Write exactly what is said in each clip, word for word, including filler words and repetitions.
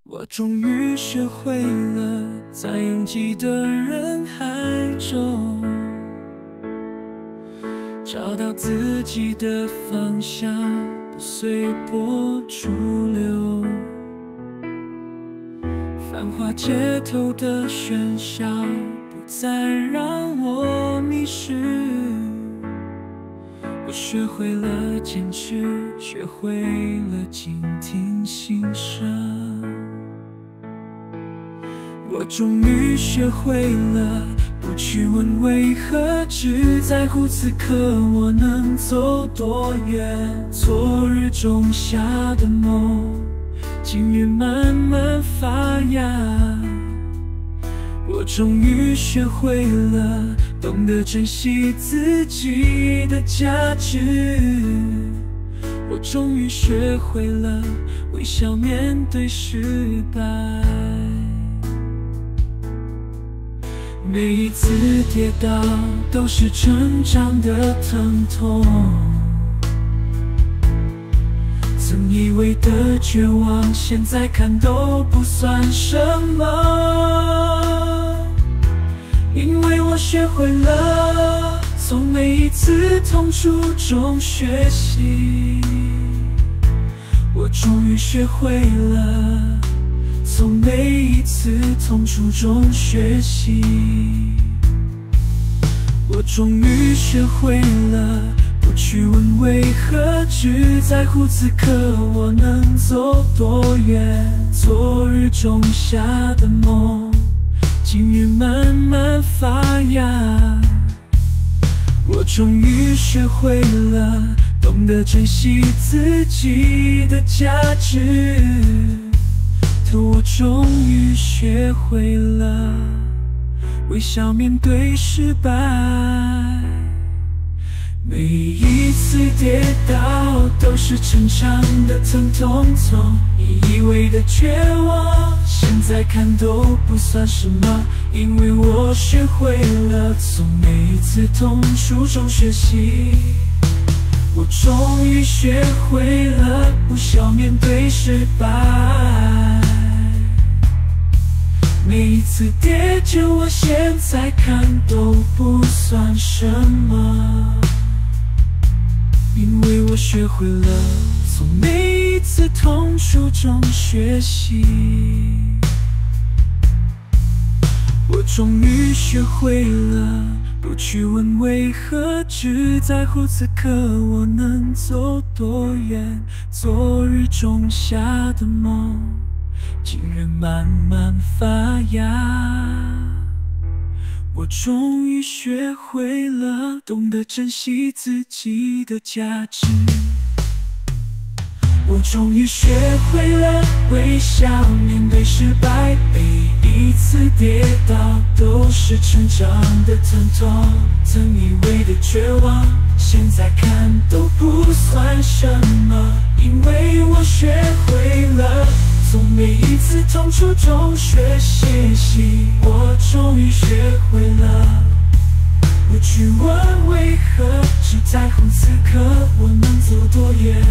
我终于学会了，在拥挤的人海中，找到自己的方向，不随波逐流。繁华街头的喧嚣，不再让我迷失。我学会了坚持，学会了倾听心声。我终于学会了，不去问为何，只在乎此刻我能走多远。昨日种下的梦，今日慢慢发芽。我终于学会了，懂得珍惜自己的价值。我终于学会了，微笑面对失败。每一次跌倒都是成长的疼痛，曾以为的绝望，现在看都不算什么。因为我学会了，从每一次痛楚中学习。我终于学会了，从每一次痛楚中学习。我终于学会了，不去问为何，只在乎此刻我能走多远。昨日种下的梦，今日慢慢发芽。我终于学会了，懂得珍惜自己的价值。我终于学会了，微笑面对失败。每一次跌倒都是成长的疼痛，从你以为的绝望，现在看都不算什么。因为我学会了，从每一次痛楚中学习。我终于学会了，不笑面对失败。每一次跌跤，我现在看都不算什么。因为我学会了，从每一次痛楚中学习。我终于学会了，不去问为何，只在乎此刻我能走多远。昨日种下的梦，今日慢慢发芽。我终于学会了，懂得珍惜自己的价值。我终于学会了，微笑面对失败。每一次跌倒都是成长的疼痛，曾以为的绝望，现在看都不算什么。因为我学会了，从每一次痛楚中学习。我终于学会了，不去问为何，只在乎此刻我能走多远。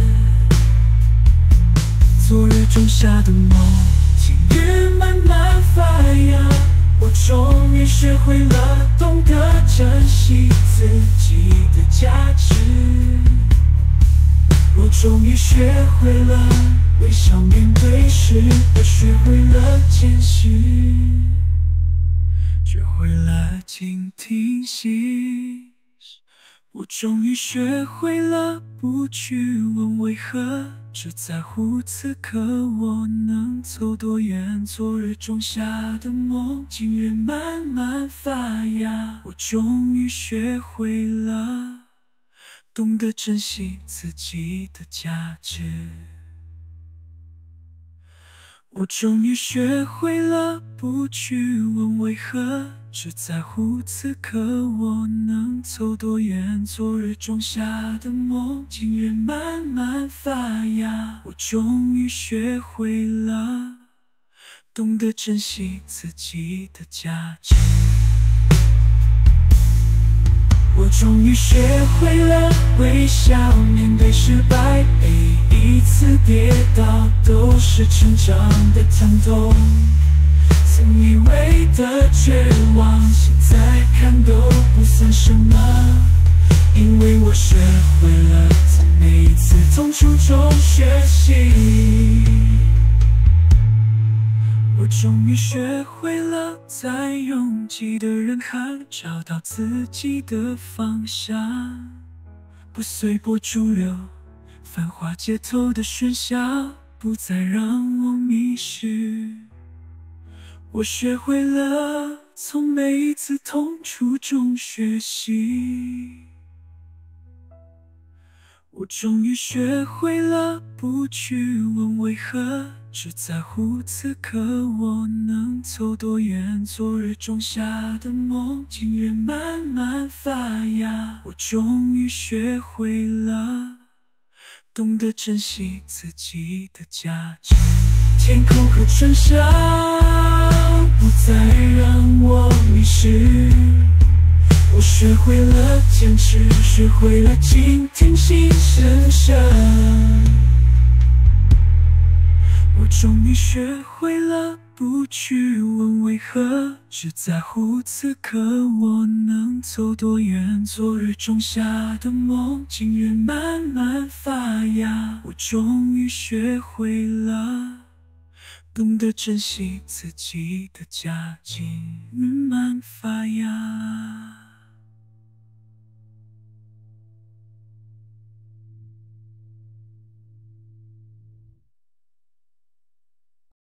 昨日种下的梦，今日慢慢发芽。我终于学会了，懂得珍惜自己的价值。我终于学会了，微笑面对失败，学会了谦虚，学会了倾听心。我终于学会了，不去问为何，只在乎此刻我能走多远。昨日种下的梦，今日慢慢发芽。我终于学会了，懂得珍惜自己的价值。我终于学会了，不去问为何，只在乎此刻我能走多远。昨日种下的梦，今日慢慢发芽。我终于学会了，懂得珍惜自己的价值。我终于学会了，微笑面对失败。每一次跌倒都是成长的疼痛。曾以为的绝望，现在看都不算什么，因为我学会了在每一次痛楚中学习。我终于学会了在拥挤的人海找到自己的方向，不随波逐流，繁华街头的喧嚣不再让我迷失。我学会了从每一次痛楚中学习，我终于学会了不去问为何，只在乎此刻我能走多远。昨日种下的梦，今日慢慢发芽。我终于学会了懂得珍惜自己的价值。天空和春夏不再让我迷失，我学会了坚持，学会了倾听心声声。我终于学会了不去问为何，只在乎此刻我能走多远。昨日种下的梦，今日慢慢发芽。我终于学会了懂得珍惜自己的家境。